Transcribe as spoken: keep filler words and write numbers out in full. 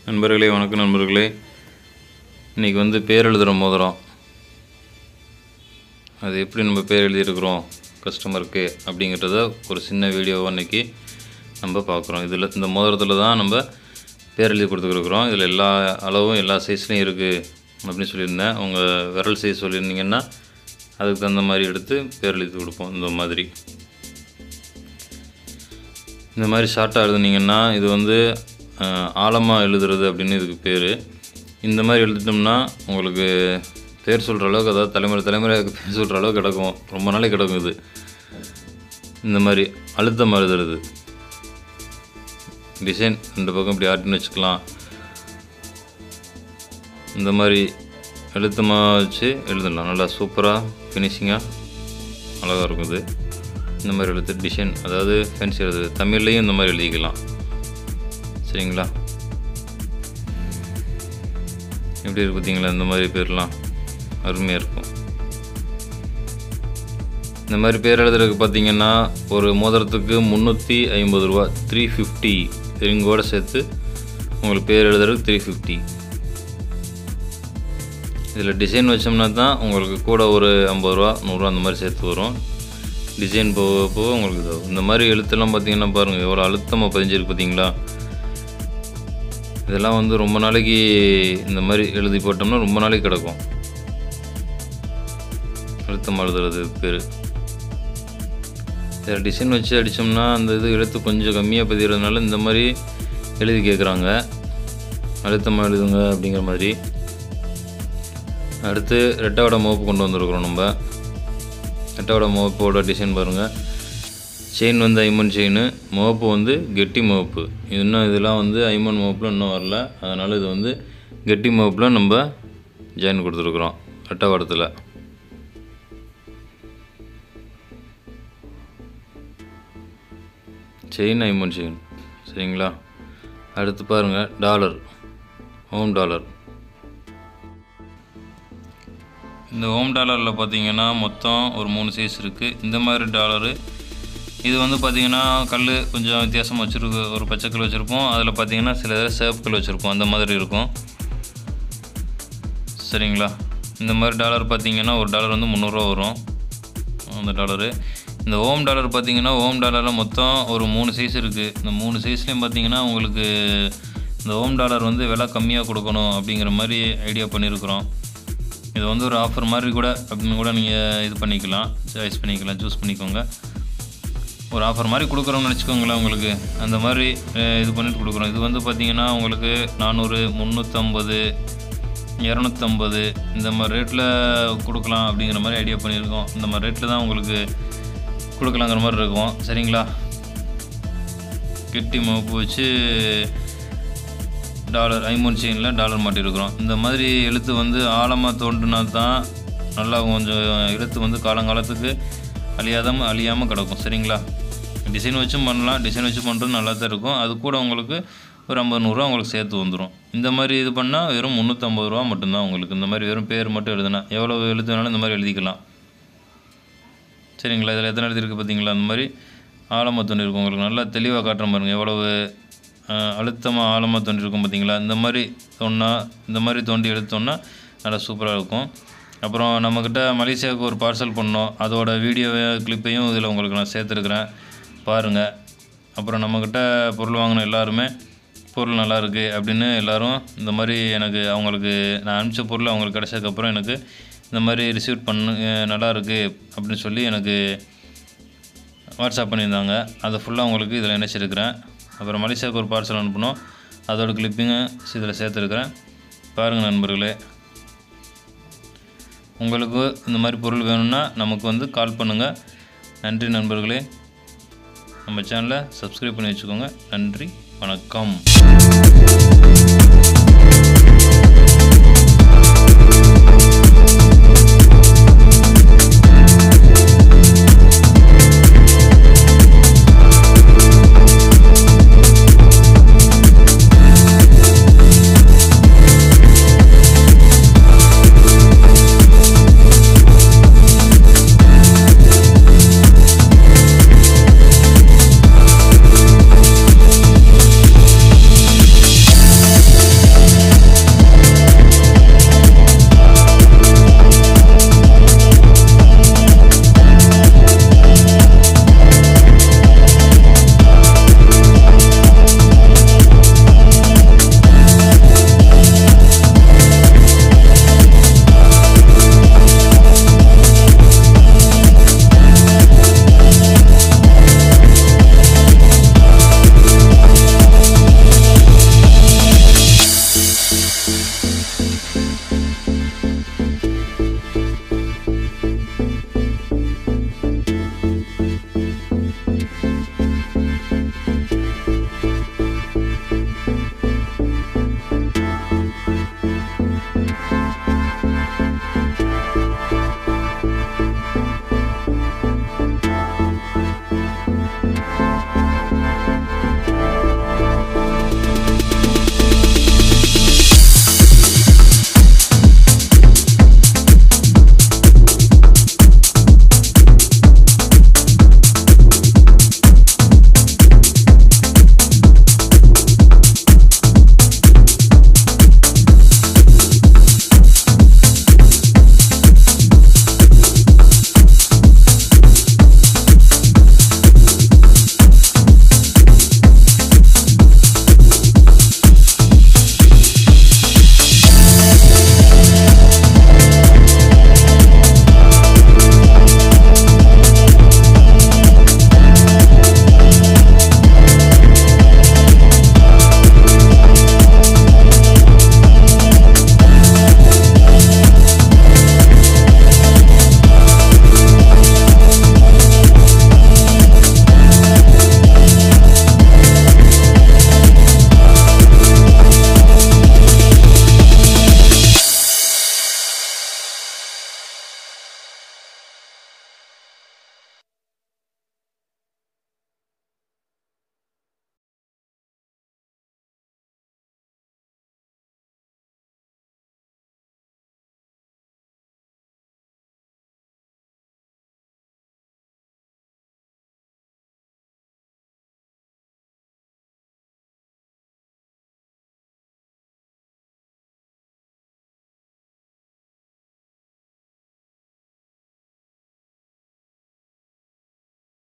நண்பர்களே வணக்கம் நண்பர்களே, இன்றைக்கி வந்து பேர் எழுதுகிற மோதிரம் அது எப்படி நம்ம பேர் எழுதியிருக்கிறோம் கஸ்டமருக்கு அப்படிங்கிறத ஒரு சின்ன வீடியோவை இன்றைக்கி நம்ம பார்க்குறோம். இதில் இந்த மோதிரத்தில் தான் நம்ம பேர் எழுதி கொடுத்துருக்குறோம். இதில் எல்லா அளவும் எல்லா சைஸ்லையும் இருக்குது அப்படின்னு சொல்லியிருந்தேன். உங்கள் விரல் சைஸ் சொல்லியிருந்தீங்கன்னா அதுக்கு தகுந்த மாதிரி எடுத்து பேர் எழுதி கொடுப்போம். இந்த மாதிரி இந்த மாதிரி ஷார்ட்டாக எழுதுனீங்கன்னா இது வந்து ஆழமாக எழுதுறது அப்படின்னு இதுக்கு பேர். இந்த மாதிரி எழுதிட்டோம்னா உங்களுக்கு பேர் சொல்கிற அளவுக்கு, அதாவது தலைமுறை தலைமுறையாக பேர் சொல்கிற அளவுக்கு கிடக்கும், ரொம்ப நாளைக்கு கிடக்கும். இது இந்த மாதிரி அழுத்தமாக எழுதுறது டிசைன் ரெண்டு பக்கம் இப்படி ஆட்டின்னு வச்சுக்கலாம். இந்த மாதிரி அழுத்தமாக வச்சு எழுதலாம். நல்லா சூப்பராக ஃபினிஷிங்காக அழகாக இருக்கும். இது இந்த மாதிரி எழுத்து டிசைன், அதாவது ஃபேன்சி எழுதுறது. தமிழ்லேயும் இந்த மாதிரி எழுதிக்கலாம். சரிங்களா? எப்படி இருக்கு பார்த்தீங்களா? இந்த மாதிரி பேர்லாம் அருமையாக இருக்கும். இந்த மாதிரி பேர் எழுதுறதுக்கு பார்த்தீங்கன்னா ஒரு மோதிரத்துக்கு முந்நூற்றி ஐம்பது ரூபா, த்ரீ ஃபிஃப்டி ரிங்கோடு சேர்த்து உங்களுக்கு பேர் எழுதுறதுக்கு த்ரீ ஃபிஃப்டி. இதில் டிசைன் வச்சோம்னா தான் உங்களுக்கு கூட ஒரு ஐம்பது ரூபா நூறுரூவா அந்த மாதிரி சேர்த்து வரும். டிசைன் போக போக உங்களுக்கு இது இந்த மாதிரி எழுத்தெல்லாம் பார்த்தீங்கன்னா பாருங்கள் எவ்வளோ அழுத்தமாக பதிஞ்சிருக்கு பார்த்தீங்களா? இதெல்லாம் வந்து ரொம்ப நாளைக்கு இந்த மாதிரி எழுதி போட்டோம்னா ரொம்ப நாளைக்கு கிடக்கும். அழுத்தமாக எழுதுறது பேர். இதில் டிசைன் வச்சு அடித்தோம்னா அந்த இது எழுத்து கொஞ்சம் கம்மியாக பதிகிறதுனால இந்த மாதிரி எழுதி கேட்குறாங்க, அழுத்தமாக எழுதுங்க அப்படிங்கிற மாதிரி. அடுத்து ரெட்டாவோட முகப்பு கொண்டு வந்துருக்குறோம். நம்ம ரெட்டாவோட முகப்போட டிசைன் பாருங்கள். செயின் வந்து ஐமன் செயின், முகப்பு வந்து கெட்டி முகப்பு. இன்னும் இதெல்லாம் வந்து ஐமன் முகப்பில் இன்னும் வரல, அதனால் இது வந்து கெட்டி முகப்பில் நம்ம ஜாயின் கொடுத்துருக்குறோம் ரெட்டாவாடத்தில். Chain Ayman chain. சரிங்களா? அடுத்து பாருங்கள் டாலர், ஹோம் டாலர். இந்த ஹோம் டாலரில் பார்த்தீங்கன்னா மொத்தம் ஒரு மூணு சைஸ் இருக்குது. இந்த மாதிரி டாலரு இது வந்து பார்த்திங்கன்னா கல் கொஞ்சம் வித்தியாசமாக வச்சுருக்கு. ஒரு பச்சைக்கல் வச்சுருப்போம், அதில் பார்த்திங்கன்னா சில சேப்புக்கல் வச்சுருப்போம், அந்த மாதிரி இருக்கும். சரிங்களா? இந்த மாதிரி டாலர் பார்த்திங்கன்னா ஒரு டாலர் வந்து முந்நூறுரூவா வரும் அந்த டாலரு. இந்த ஹோம் டாலர் பார்த்திங்கன்னா ஹோம் டாலரில் மொத்தம் ஒரு மூணு சைஸ் இருக்குது. இந்த மூணு சைஸ்லேயும் பார்த்திங்கன்னா உங்களுக்கு இந்த ஹோம் டாலர் வந்து விலை கம்மியாக கொடுக்கணும் அப்படிங்கிற மாதிரி ஐடியா பண்ணியிருக்கிறோம். இது வந்து ஒரு ஆஃபர் மாதிரி கூட அப்படின்னு கூட நீங்கள் இது பண்ணிக்கலாம், சாய்ஸ் பண்ணிக்கலாம், சூஸ் பண்ணிக்கோங்க. ஒரு ஆஃபர் மாதிரி கொடுக்குறோம்னு நினச்சிக்கோங்களேன். உங்களுக்கு அந்த மாதிரி இது பண்ணிட்டு கொடுக்குறோம். இது வந்து பார்த்திங்கன்னா உங்களுக்கு நானூறு, முந்நூற்றம்பது, இரநூத்தம்பது இந்த மாதிரி ரேட்டில் கொடுக்கலாம் அப்படிங்கிற மாதிரி ஐடியா பண்ணியிருக்கோம். இந்த மாதிரி ரேட்டில் தான் உங்களுக்கு கொடுக்கலாங்கிற மாதிரி இருக்கும். சரிங்களா? கெட்டி முகப்பு வச்சு டாலர் ஐமோன் செயினில் டாலர் மாட்டியிருக்கிறோம். இந்த மாதிரி எழுத்து வந்து ஆழமாக தோன்றுனா தான் நல்லா கொஞ்சம் எழுத்து வந்து காலங்காலத்துக்கு அழியாதாமல் அழியாமல் கிடக்கும். சரிங்களா? டிசைன் வச்சும் பண்ணலாம், டிசைன் வச்சு பண்ணுறது நல்லா தான் இருக்கும். அது கூட உங்களுக்கு ஒரு ஐம்பது நூறுரூவா உங்களுக்கு சேர்த்து வந்துடும். இந்த மாதிரி இது பண்ணால் வெறும் முந்நூற்றம்பது ரூபா மட்டும்தான் உங்களுக்கு. இந்த மாதிரி வெறும் பேர் மட்டும் எழுதுனா எவ்வளோ எழுத்து வேணாலும் இந்த மாதிரி எழுதிக்கலாம். சரிங்களா? இதில் எத்தனை எழுதிருக்கு பார்த்தீங்களா? அந்த மாதிரி ஆழமாக தோண்டிருக்கும். உங்களுக்கு நல்லா தெளிவாக காட்டுற பாருங்கள் எவ்வளவு அழுத்தமாக ஆழமாக தோண்டிருக்கும் பார்த்தீங்களா? இந்த மாதிரி தோண்டா இந்த மாதிரி தோண்டி எடுத்தோன்னா நல்லா சூப்பராக இருக்கும். அப்புறம் நம்மக்கிட்ட மலேசியாவுக்கு ஒரு பார்சல் பண்ணோம், அதோட வீடியோ கிளிப்பையும் இதில் உங்களுக்கு நான் சேர்த்துருக்குறேன், பாருங்கள். அப்புறம் நம்மக்கிட்ட பொருள் வாங்கின எல்லாருமே பொருள் நல்லா இருக்குது அப்படின்னு எல்லோரும் இந்த மாதிரி எனக்கு அவங்களுக்கு நான் அனுப்பிச்ச பொருள் அவங்களுக்கு கிடச்சதுக்கப்புறம் எனக்கு இந்த மாதிரி ரிசீவ் பண்ணு நல்லா இருக்குது அப்படின்னு சொல்லி எனக்கு வாட்ஸ்அப் பண்ணியிருந்தாங்க. அதை ஃபுல்லாக உங்களுக்கு இதில் இணைச்சிருக்கிறேன். அப்புறம் மலேசியாவுக்கு ஒரு பார்சல் அனுப்பணும், அதோட கிளிப்பிங்கு இதில் சேர்த்துருக்குறேன், பாருங்கள் நண்பர்களே. உங்களுக்கு இந்த மாதிரி பொருள் வேணும்னா நமக்கு வந்து கால் பண்ணுங்கள். நன்றி நண்பர்களே. நம்ம சேனலை சப்ஸ்கிரைப் பண்ணி வச்சுக்கோங்க. நன்றி, வணக்கம்.